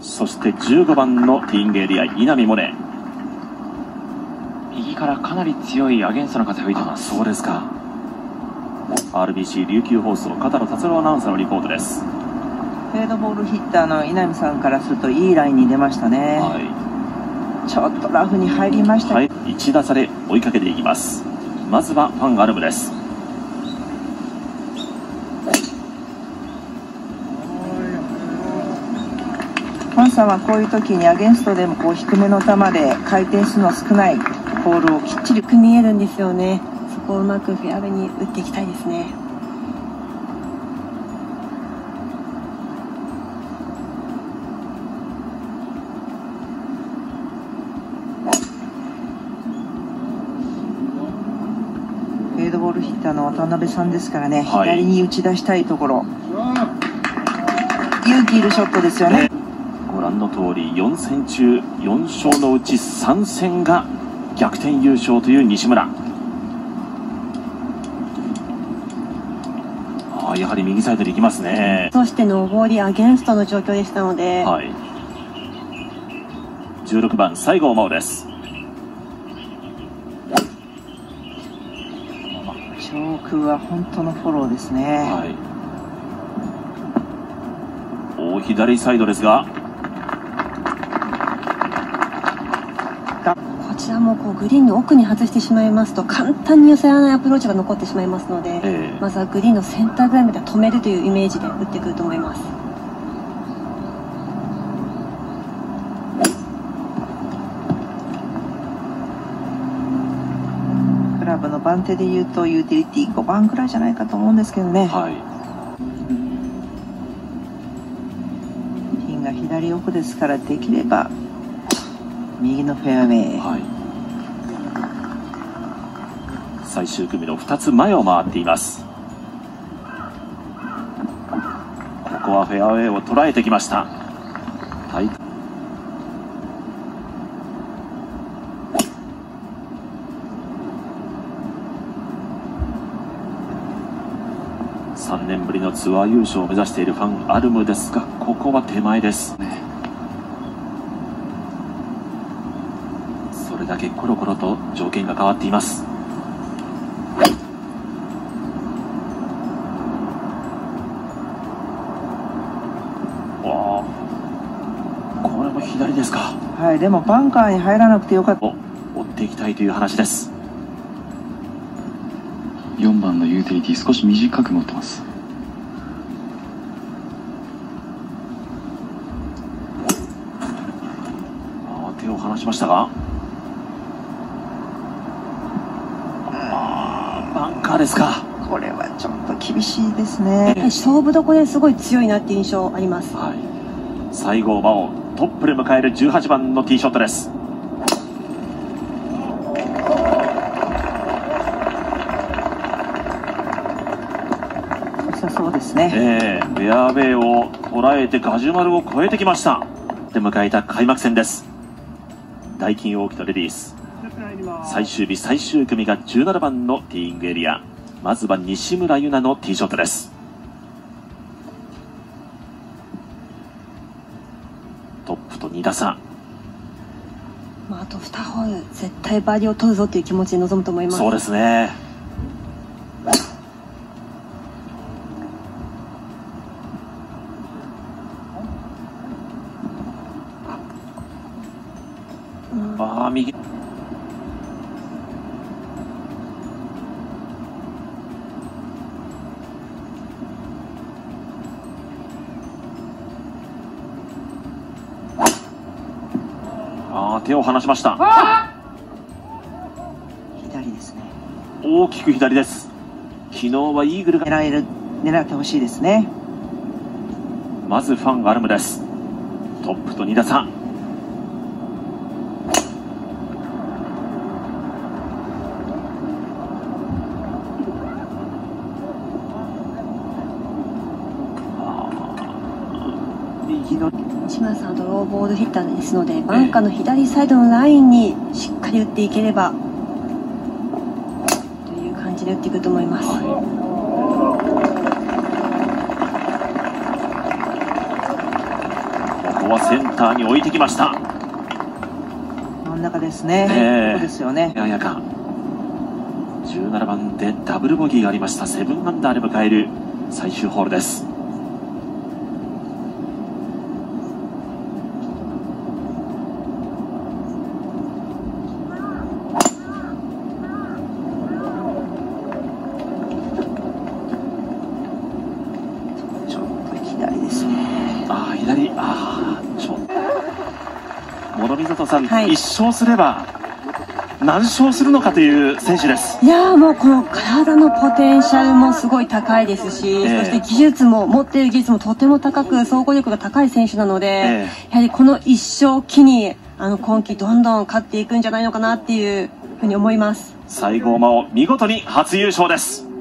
そして15番のティーイングエリア、稲見萌寧。 右からかなり強いアゲンストの風吹いてます。 そうですか。 RBC 琉球放送片野達郎アナウンサーのリポートです。 フェードボールヒッターの稲見さんからするといいラインに出ましたね。 はい、 ちょっとラフに入りました、 はい、1打差で追いかけていきます。まずはファン・アルムです。 ファンさんはこういう時にアゲンストでもこう低めの球で回転数の少ないボールをきっちりよく見えるんですよね。そこをうまくフェアウェイに打っていきたいですね。 フェードボールヒッターの渡辺さんですからね、 はい、 左に打ち出したいところ、勇気いるショットですよね。 ご覧の通り4戦中4勝のうち3戦が逆転優勝という西村。やはり右サイドでいきますね。 そして上りアゲンストの状況でしたので、 はい、16番西郷真央です。 上空は本当のフォローですね。 はい、大左サイドですが、 こちらもこうグリーンの奥に外してしまいますと簡単に寄せられないアプローチが残ってしまいますので、まずはグリーンのセンターぐらいまで止めるというイメージで打ってくると思います。 クラブの番手でいうとユーティリティ5番くらいじゃないかと思うんですけどね。 はい、 ピンが左奥ですからできれば右のフェアウェイ、 はい、最終組の2つ前を回っています。ここはフェアウェイを捉えてきました。3年ぶりのツアー優勝を目指しているファン・アルムですが、ここは手前です。それだけコロコロと条件が変わっています。これも左ですか。 はい、でもバンカーに入らなくてよかった。 追っていきたいという話です。 4番のユーティリティ少し短く持ってます。 手を離しましたが、バンカーですか。 これはちょっと厳しいですね。 勝負どこですごい強いなっていう印象あります。 はい、西郷真央トップで迎える18番のティーショットです。 そうですね、 フェアウェイを捉えてガジュマルを越えてきました。で迎えた開幕戦です。ダイキンオーキッドレディース最終日最終組が17番のティーイングエリア。まずは西村優菜のティーショットです。トップと2打差、 あと2ホール絶対バーディーを取るぞという気持ちで臨むと思います。 そうですね。右手を離しました。 左ですね。 大きく左です。昨日はイーグルが狙ってほしいですね。 まずファン・アルムです。トップと2打差。 西村さんはドローボールヒッターですので、バンカーの左サイドのラインにしっかり打っていければという感じで打っていくと思います。 ここはセンターに置いてきました。 真ん中ですね。そうですよね。 ややか。17番でダブルボギーがありました。7アンダーで迎える最終ホールです。 ちょっと左ですね。 左、ちょっと諸見里さん、1勝すれば何勝するのかという選手です。 いやー、もうこの体のポテンシャルもすごい高いですし、そして技術も持っている技術もとても高く、総合力が高い選手なので、やはりこの1勝を機に今季どんどん勝っていくんじゃないのかなっていうふうに思います。 西郷真央、見事に初優勝です。